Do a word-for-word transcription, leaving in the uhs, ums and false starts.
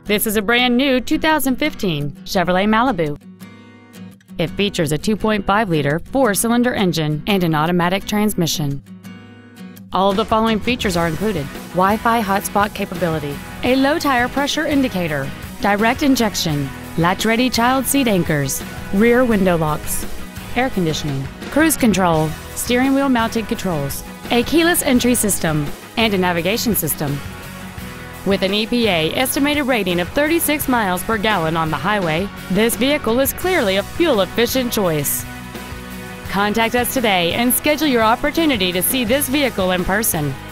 This is a brand new two thousand fifteen Chevrolet Malibu. It features a two point five liter four-cylinder engine and an automatic transmission. All of the following features are included: Wi-Fi hotspot capability, a low tire pressure indicator, direct injection, latch-ready child seat anchors, rear window locks, air conditioning, cruise control, steering wheel mounted controls, a keyless entry system, and a navigation system. With an E P A estimated rating of thirty-six miles per gallon on the highway, this vehicle is clearly a fuel-efficient choice. Contact us today and schedule your opportunity to see this vehicle in person.